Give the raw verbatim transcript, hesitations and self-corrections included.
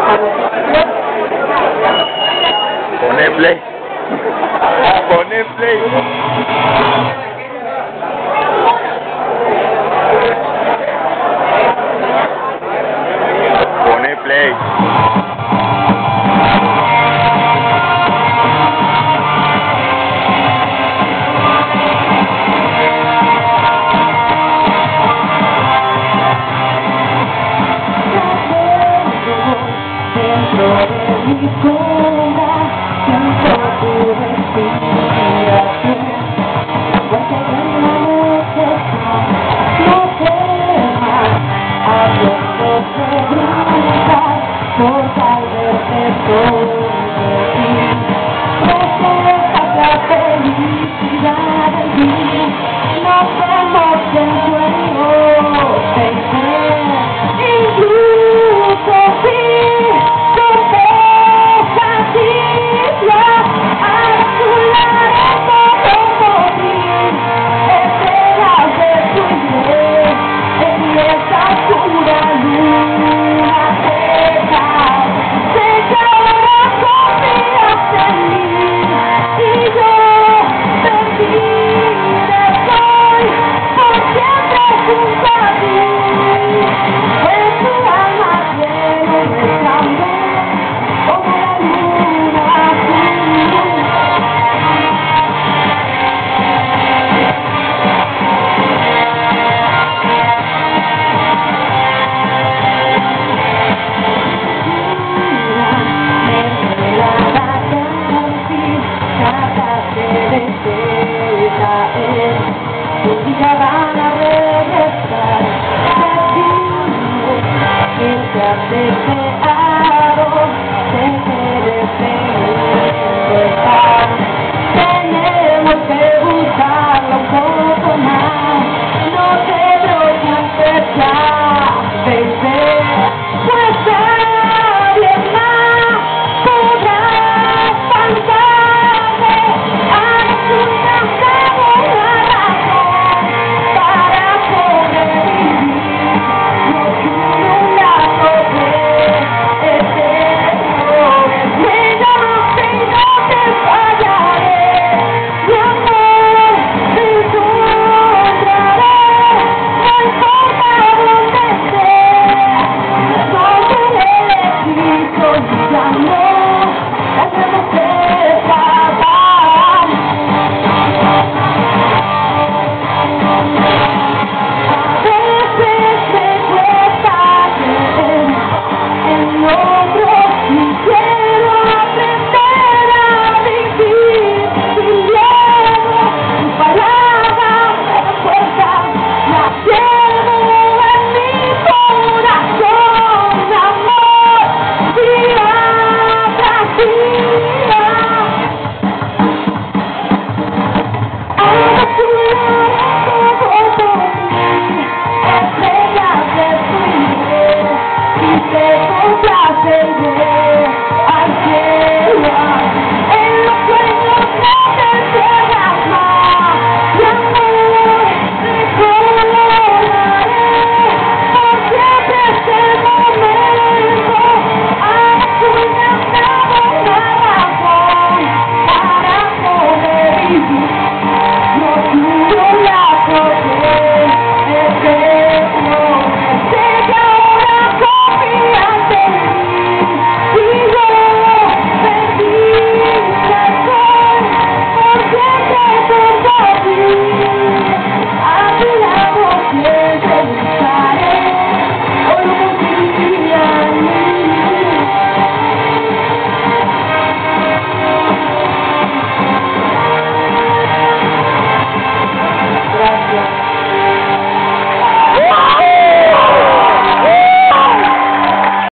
Pone play. Pone play. Pone play. Dentro de mi sombra siento tu respiración, porque en la noche no temas, abierto se brinda por tal verte sobre ti. Reflejas la felicidad en ti, no temos el sueño, baby, incluso si ya van a regresar, te digo que te has deseado, te quieres seguir estar. Tenemos que buscarlo un poco más, no te preocupes ya, baby, pues nadie más podrá faltarme a tu casa. Te complace.